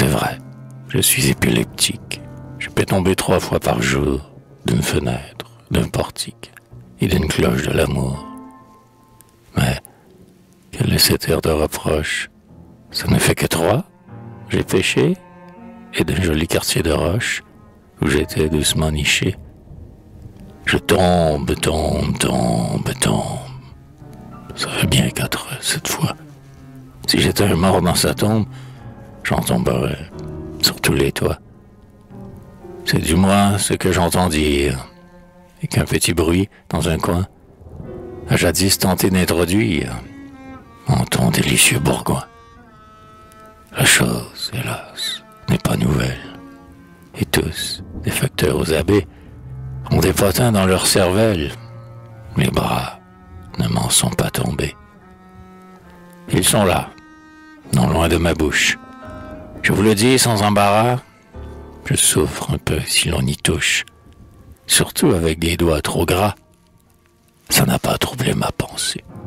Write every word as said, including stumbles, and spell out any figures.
C'est vrai, je suis épileptique. Je peux tomber trois fois par jour d'une fenêtre, d'un portique et d'une cloche de l'amour. Mais quel est cet air de reproche? Ça ne fait que trois. J'ai péché, et d'un joli quartier de roche où j'étais doucement niché. Je tombe, tombe, tombe, tombe. Ça fait bien quatre cette fois. Si j'étais un mort dans sa tombe, j'en tomberais sur tous les toits. C'est du moins ce que j'entends dire, et qu'un petit bruit dans un coin a jadis tenté d'introduire en ton délicieux bourgoin. La chose, hélas, n'est pas nouvelle, et tous, des facteurs aux abbés, ont des potins dans leur cervelle. Mes bras ne m'en sont pas tombés. Ils sont là, non loin de ma bouche. Je vous le dis sans embarras, je souffre un peu si l'on y touche, surtout avec des doigts trop gras. Ça n'a pas troublé ma pensée.